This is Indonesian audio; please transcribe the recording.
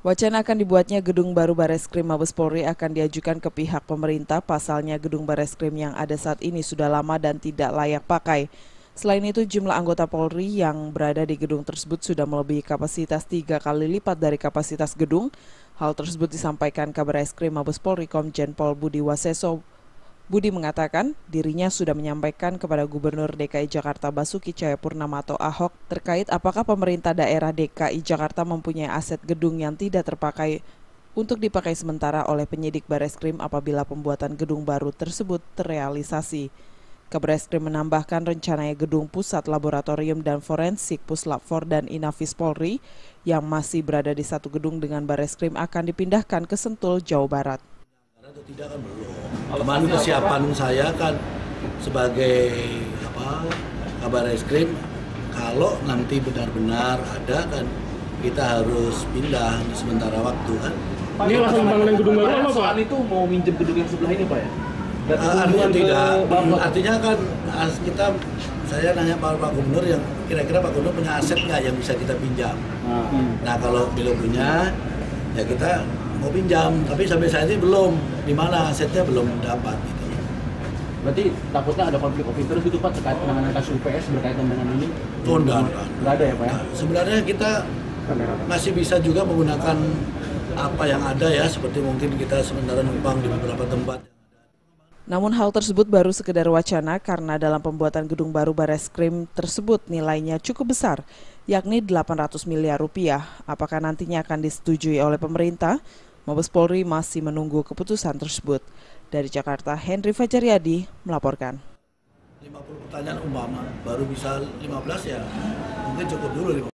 Wacana akan dibuatnya gedung baru Bareskrim Mabes Polri akan diajukan ke pihak pemerintah. Pasalnya gedung Bareskrim yang ada saat ini sudah lama dan tidak layak pakai. Selain itu, jumlah anggota Polri yang berada di gedung tersebut sudah melebihi kapasitas 3 kali lipat dari kapasitas gedung. Hal tersebut disampaikan Kabar Eskrim Mabes Polri Komjen Pol Budi Waseso. Budi mengatakan dirinya sudah menyampaikan kepada Gubernur DKI Jakarta Basuki Cahayapurnama atau Ahok terkait apakah pemerintah daerah DKI Jakarta mempunyai aset gedung yang tidak terpakai untuk dipakai sementara oleh penyidik Bareskrim apabila pembuatan gedung baru tersebut terrealisasi. Kabar Eskrim menambahkan rencananya gedung pusat laboratorium dan forensik Puslap 4 dan Inafis Polri yang masih berada di satu gedung dengan Bareskrim akan dipindahkan ke Sentul, Jawa Barat. Atau tidak kan belum. Kemarin kesiapan saya kan sebagai Kabar Eskrim, kalau nanti benar-benar ada kan kita harus pindah untuk sementara waktu kan. Ini langsung bangunan gedung baru apa Pak? Soal itu mau minjem gedung yang sebelah ini Pak ya? Artinya tidak. Artinya kan saya nanya Pak Gubernur yang kira-kira Pak Gubernur punya aset nggak yang bisa kita pinjam. Nah kalau belum punya ya kita mau pinjam, tapi sampai saat ini belum, di mana asetnya belum dapat gitu. Berarti takutnya ada konflik of interest itu Pak terkait penanganan kasus UPS berkaitan dengan ini? Oh, enggak ada ya Pak ya? Nah, sebenarnya kita masih bisa juga menggunakan apa yang ada ya, seperti mungkin kita sementara numpang di beberapa tempat. Namun hal tersebut baru sekedar wacana karena dalam pembuatan gedung baru Bareskrim tersebut nilainya cukup besar, yakni 800 miliar rupiah. Apakah nantinya akan disetujui oleh pemerintah? Mabes Polri masih menunggu keputusan tersebut. Dari Jakarta, Henry Fajaryadi melaporkan. 50 pertanyaan umpama, baru bisa 15 ya, mungkin cukup dulu.